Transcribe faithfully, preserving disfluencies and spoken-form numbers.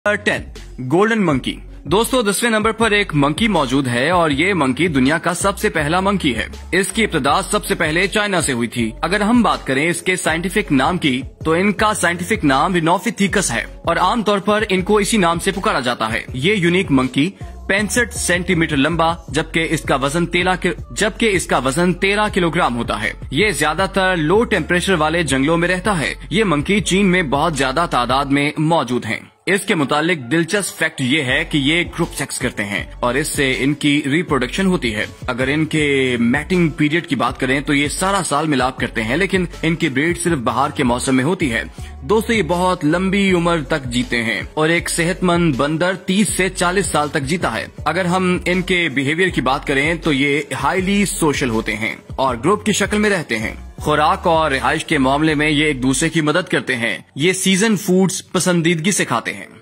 Ten golden monkey. दोस्तों दसवें number पर एक मंकी मौजूद है और ये मंकी दुनिया का सबसे पहला मंकी है। इसकी इब्तिदा सबसे पहले चाइना से हुई थी। अगर हम बात करें इसके साइंटिफिक नाम की तो इनका साइंटिफिक नाम रिनोफिथिकस है और आमतौर पर इनको इसी नाम से पुकारा जाता है। ये यूनिक मंकी पैंसठ सेंटीमीटर लंबा जबकि इसका वजन तेरह जबकि इसका वजन तेरह किलोग्राम होता है। ये ज्यादातर लो टेम्परेचर वाले जंगलों में रहता है। ये मंकी चीन में बहुत ज्यादा तादाद में मौजूद हैं। इसके मुतालिक दिलचस्प फैक्ट ये है कि ये ग्रुप सेक्स करते हैं और इससे इनकी रिप्रोडक्शन होती है। अगर इनके मैटिंग पीरियड की बात करें तो ये सारा साल मिलाप करते हैं, लेकिन इनकी ब्रीड सिर्फ बाहर के मौसम में होती है। दोस्तों ये बहुत लंबी उम्र तक जीते हैं और एक सेहतमंद बंदर तीस से चालीस साल तक जीता है। अगर हम इनके बिहेवियर की बात करें तो ये हाईली सोशल होते हैं और ग्रुप की शक्ल में रहते हैं। खुराक और रिहाइश के मामले में ये एक दूसरे की मदद करते हैं। ये सीजन फूड्स पसंदीदगी से खाते हैं।